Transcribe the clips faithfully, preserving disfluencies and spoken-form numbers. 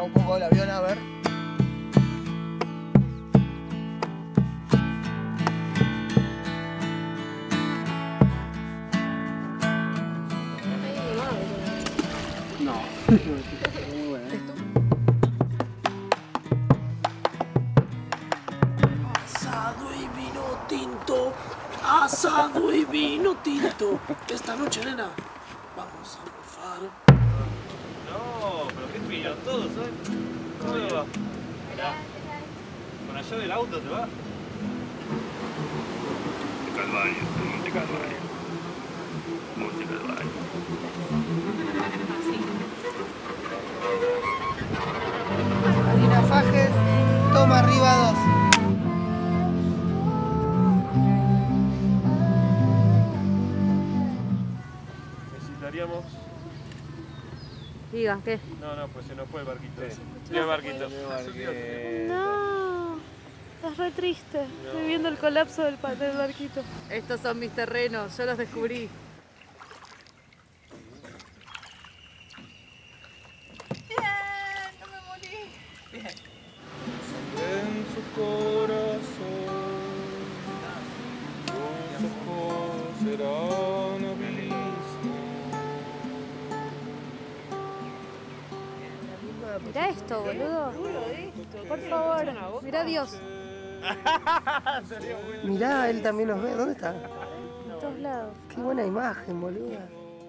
baja un poco el avión a ver. No. Muy buena. Asado y vino tinto. Asado y vino tinto. Esta noche, nena, vamos a morfar. No, pero qué fino, todos, ¿sabes? ¿Cómo te va? Mirá. ¿Con la llave del auto te va? Monte Calvario, Monte Calvario. Monte Calvario. Marina Fajes, toma arriba dos. Necesitaríamos... Diga, ¿qué? No, no, pues se nos fue el barquito. Sí. Sí, el barquito. No, es re triste. Estoy viendo el colapso del, del barquito. Estos son mis terrenos, yo los descubrí. Bien, no me morí. Bien. En su corazón, sus ojos serán abismo. Mirá esto, boludo. Por favor, mirá a Dios. Mirá, él también nos ve. ¿Dónde está? En todos lados. Qué buena imagen, boluda.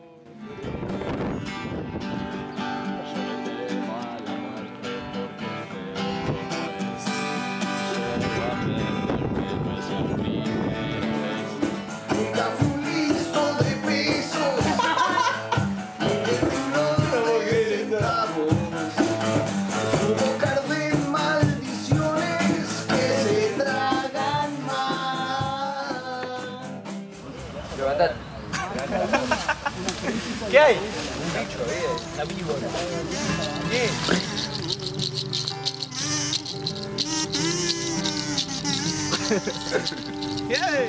¿Qué hay? Un bicho, eh, está vivo. ¿Qué? ¿Qué hay?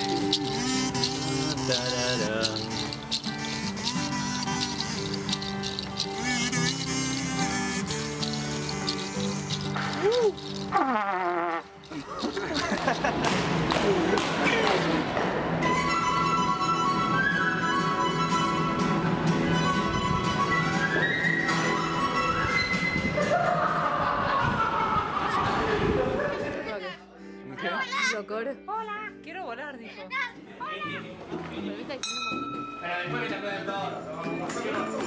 Socorro. Hola. Quiero volar, dijo. Pero después me sacó de todo.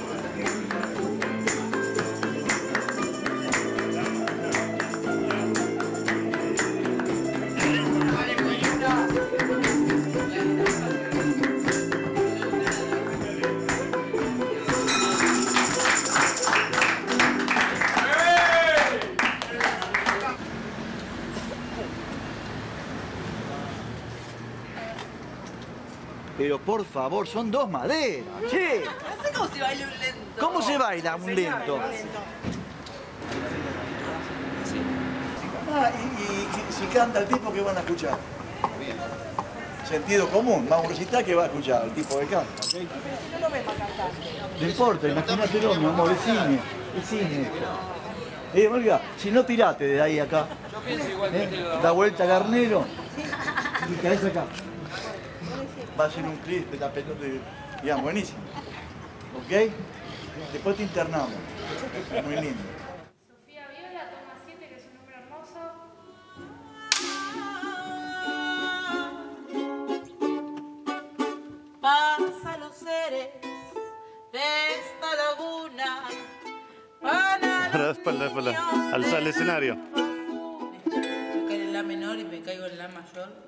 Pero por favor, son dos maderas, che. No sé cómo se baila un lento. ¿Cómo se baila un lento? Ah, y, y si canta el tipo, ¿qué van a escuchar? Sentido común, más un recital que va a escuchar el tipo que canta, ¿ok? Pero si no lo ves para cantar. No importa, imagínatelo, mi amor, es cine, es cine. Eh, Olga, si no tirate de ahí acá. Yo pienso igual que ¿Eh? Da vuelta Garnero y caes acá. Va a ser un clip de la pelota, ya, buenísimo. ¿Ok? Después te internamos. Muy lindo. Sofía Viola, toma siete, que es un nombre hermoso. Pasa los seres de esta laguna. Para espalda, espalda. Alza el escenario. Yo caí en la menor y me caigo en la mayor.